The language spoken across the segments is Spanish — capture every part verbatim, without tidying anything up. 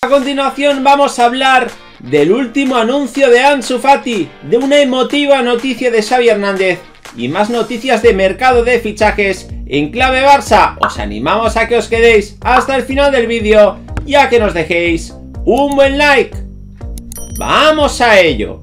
A continuación vamos a hablar del último anuncio de Ansu Fati, de una emotiva noticia de Xavi Hernández y más noticias de mercado de fichajes en clave Barça. Os animamos a que os quedéis hasta el final del vídeo y a que nos dejéis un buen like. ¡Vamos a ello!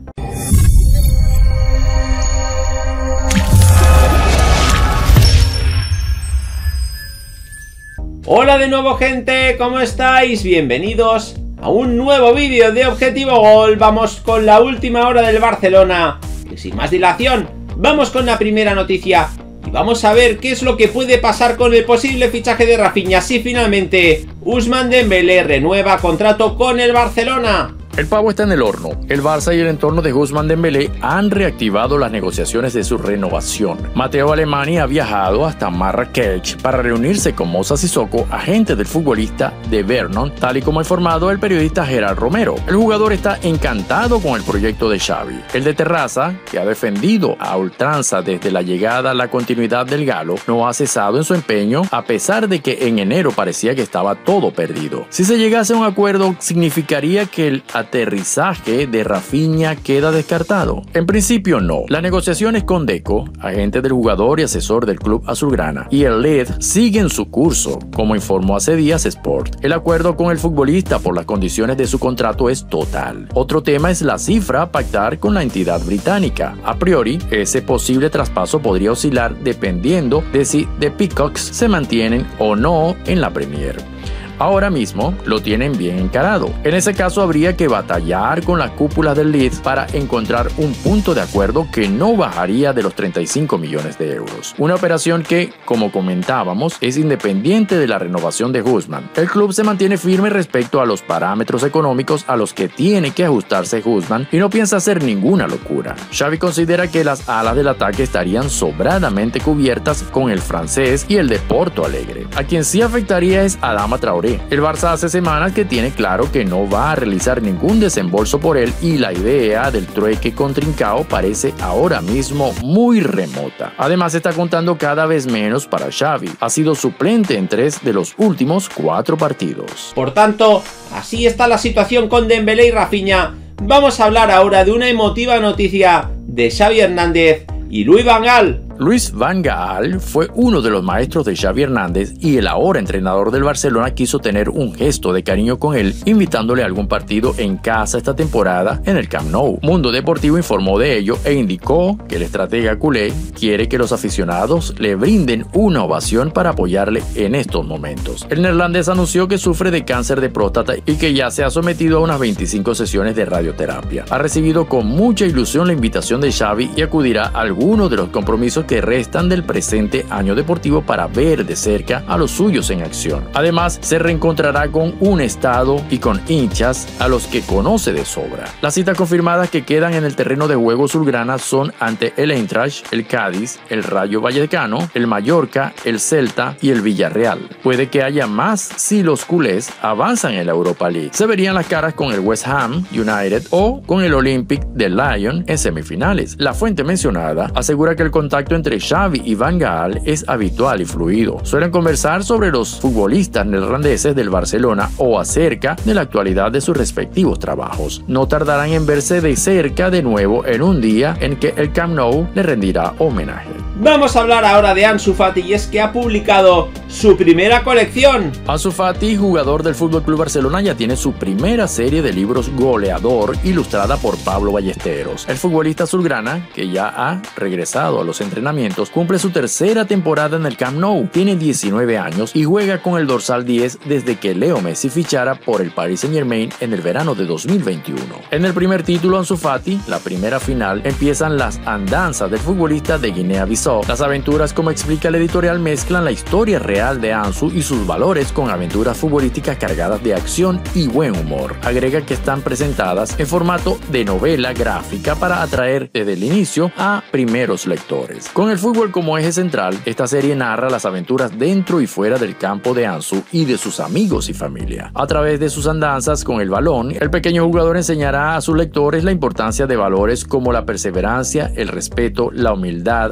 Hola de nuevo, gente, ¿cómo estáis? Bienvenidos a un nuevo vídeo de Objetivo Gol. Vamos con la última hora del Barcelona y sin más dilación vamos con la primera noticia y vamos a ver qué es lo que puede pasar con el posible fichaje de Rafinha si finalmente Ousmane Dembélé renueva contrato con el Barcelona. El pavo está en el horno. El Barça y el entorno de Ousmane Dembélé han reactivado las negociaciones de su renovación. Mateo Alemany ha viajado hasta Marrakech para reunirse con Moussa Sissoko, agente del futbolista de Vernon, tal y como ha informado el periodista Gerard Romero. El jugador está encantado con el proyecto de Xavi. El de Terraza, que ha defendido a ultranza desde la llegada a la continuidad del galo, no ha cesado en su empeño a pesar de que en enero parecía que estaba todo perdido. Si se llegase a un acuerdo, significaría que el aterrizaje de Rafinha queda descartado. En principio no. Las negociaciones con Deco, agente del jugador y asesor del club azulgrana, y el L E D siguen su curso, como informó hace días Sport. El acuerdo con el futbolista por las condiciones de su contrato es total. Otro tema es la cifra a pactar con la entidad británica. A priori, ese posible traspaso podría oscilar dependiendo de si The Peacocks se mantienen o no en la Premier. Ahora mismo lo tienen bien encarado. En ese caso habría que batallar con las cúpulas del Leeds para encontrar un punto de acuerdo que no bajaría de los treinta y cinco millones de euros. Una operación que, como comentábamos, es independiente de la renovación de Ousmane. El club se mantiene firme respecto a los parámetros económicos a los que tiene que ajustarse Ousmane y no piensa hacer ninguna locura. Xavi considera que las alas del ataque estarían sobradamente cubiertas con el francés y el de Porto Alegre. A quien sí afectaría es Adama Traoré. El Barça hace semanas que tiene claro que no va a realizar ningún desembolso por él y la idea del trueque con Trincao parece ahora mismo muy remota. Además está contando cada vez menos para Xavi. Ha sido suplente en tres de los últimos cuatro partidos. Por tanto, así está la situación con Dembélé y Rafinha. Vamos a hablar ahora de una emotiva noticia de Xavi Hernández y Louis van Gaal. Louis van Gaal fue uno de los maestros de Xavi Hernández y el ahora entrenador del Barcelona quiso tener un gesto de cariño con él, invitándole a algún partido en casa esta temporada en el Camp Nou. Mundo Deportivo informó de ello e indicó que el estratega culé quiere que los aficionados le brinden una ovación para apoyarle en estos momentos. El neerlandés anunció que sufre de cáncer de próstata y que ya se ha sometido a unas veinticinco sesiones de radioterapia. Ha recibido con mucha ilusión la invitación de Xavi y acudirá a algunos de los compromisos que restan del presente año deportivo para ver de cerca a los suyos en acción. Además, se reencontrará con un estado y con hinchas a los que conoce de sobra. Las citas confirmadas que quedan en el terreno de juego azulgrana son ante el Eintracht, el Cádiz, el Rayo Vallecano, el Mallorca, el Celta y el Villarreal. Puede que haya más si los culés avanzan en la Europa League. Se verían las caras con el West Ham United o con el Olympique de Lyon en semifinales. La fuente mencionada asegura que el contacto entre Xavi y Van Gaal es habitual y fluido. Suelen conversar sobre los futbolistas neerlandeses del Barcelona o acerca de la actualidad de sus respectivos trabajos. No tardarán en verse de cerca de nuevo en un día en que el Camp Nou le rendirá homenaje. Vamos a hablar ahora de Ansu Fati y es que ha publicado su primera colección. Ansu Fati, jugador del F C Barcelona, ya tiene su primera serie de libros Goleador ilustrada por Pablo Ballesteros. El futbolista azulgrana, que ya ha regresado a los entrenamientos, cumple su tercera temporada en el Camp Nou. Tiene diecinueve años y juega con el dorsal diez desde que Leo Messi fichara por el Paris Saint-Germain en el verano de dos mil veintiuno. En el primer título Ansu Fati, la primera final, empiezan las andanzas del futbolista de Guinea-Bissau. Las aventuras, como explica el editorial, mezclan la historia real de Ansu y sus valores con aventuras futbolísticas cargadas de acción y buen humor. Agrega que están presentadas en formato de novela gráfica para atraer desde el inicio a primeros lectores. Con el fútbol como eje central, esta serie narra las aventuras dentro y fuera del campo de Ansu y de sus amigos y familia. A través de sus andanzas con el balón, el pequeño jugador enseñará a sus lectores la importancia de valores como la perseverancia, el respeto, la humildad, la valentía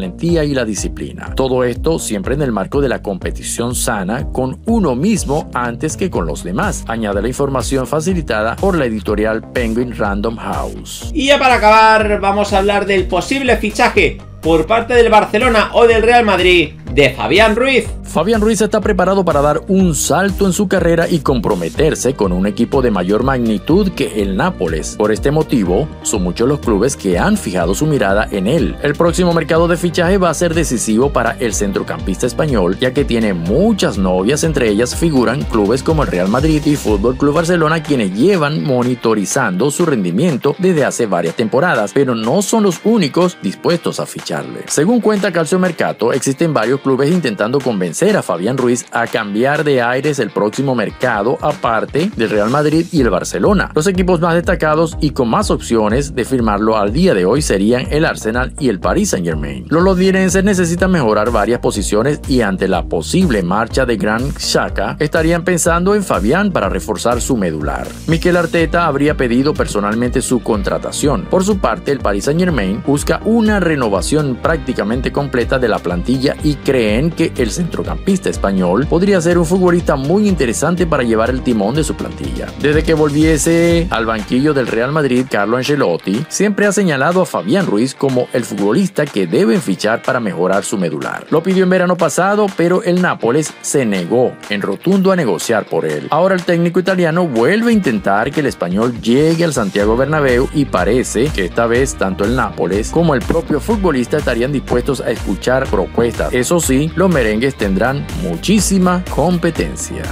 valentía y la disciplina. Todo esto siempre en el marco de la competición sana con uno mismo antes que con los demás, añade la información facilitada por la editorial Penguin Random House. Y ya para acabar, vamos a hablar del posible fichaje por parte del Barcelona o del Real Madrid de Fabián Ruiz. Fabián Ruiz está preparado para dar un salto en su carrera y comprometerse con un equipo de mayor magnitud que el Nápoles. Por este motivo, son muchos los clubes que han fijado su mirada en él. El próximo mercado de fichaje va a ser decisivo para el centrocampista español, ya que tiene muchas novias, entre ellas figuran clubes como el Real Madrid y Fútbol Club Barcelona, quienes llevan monitorizando su rendimiento desde hace varias temporadas, pero no son los únicos dispuestos a ficharle. Según cuenta Calcio Mercato, existen varios clubes intentando convencer a Fabián Ruiz a cambiar de aires el próximo mercado, aparte del Real Madrid y el Barcelona. Los equipos más destacados y con más opciones de firmarlo al día de hoy serían el Arsenal y el Paris Saint-Germain. Los londinenses necesitan mejorar varias posiciones y ante la posible marcha de Granit Xhaka estarían pensando en Fabián para reforzar su medular. Mikel Arteta habría pedido personalmente su contratación. Por su parte, el Paris Saint-Germain busca una renovación prácticamente completa de la plantilla y creen que el centrocampista español podría ser un futbolista muy interesante para llevar el timón de su plantilla. Desde que volviese al banquillo del Real Madrid, Carlo Ancelotti siempre ha señalado a Fabián Ruiz como el futbolista que deben fichar para mejorar su medular. Lo pidió en verano pasado, pero el Nápoles se negó en rotundo a negociar por él. Ahora el técnico italiano vuelve a intentar que el español llegue al Santiago Bernabéu y parece que esta vez tanto el Nápoles como el propio futbolista estarían dispuestos a escuchar propuestas. Eso sí, los merengues tendrán muchísima competencia.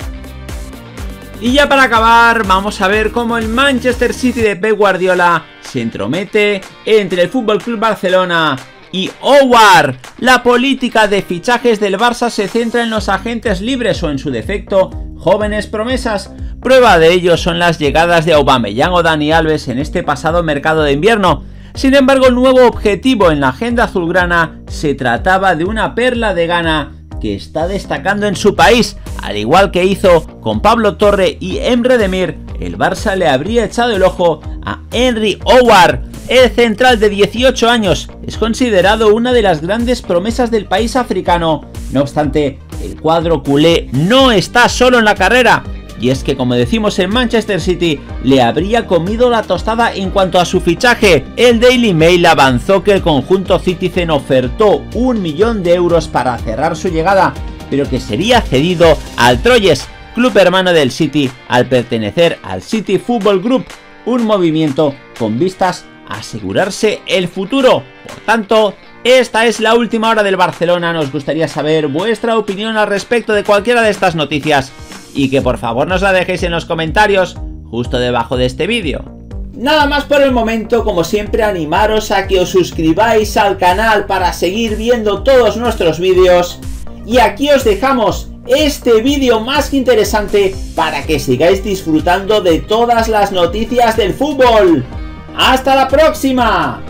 Y ya para acabar, vamos a ver cómo el Manchester City de Pep Guardiola se entromete entre el F C Barcelona y Howard. La política de fichajes del Barça se centra en los agentes libres o, en su defecto, jóvenes promesas. Prueba de ello son las llegadas de Aubameyang o Dani Alves en este pasado mercado de invierno. Sin embargo, el nuevo objetivo en la agenda azulgrana se trataba de una perla de Ghana que está destacando en su país. Al igual que hizo con Pablo Torre y Emre Demir, el Barça le habría echado el ojo a Henry Howard. El central de dieciocho años es considerado una de las grandes promesas del país africano. No obstante, el cuadro culé no está solo en la carrera. Y es que, como decimos en Manchester City, le habría comido la tostada en cuanto a su fichaje. El Daily Mail avanzó que el conjunto Citizen ofertó un millón de euros para cerrar su llegada, pero que sería cedido al Troyes, club hermano del City, al pertenecer al City Football Group, un movimiento con vistas a asegurarse el futuro. Por tanto, esta es la última hora del Barcelona. Nos gustaría saber vuestra opinión al respecto de cualquiera de estas noticias, y que por favor nos la dejéis en los comentarios justo debajo de este vídeo. Nada más por el momento. Como siempre, animaros a que os suscribáis al canal para seguir viendo todos nuestros vídeos, y aquí os dejamos este vídeo más que interesante para que sigáis disfrutando de todas las noticias del fútbol. ¡Hasta la próxima!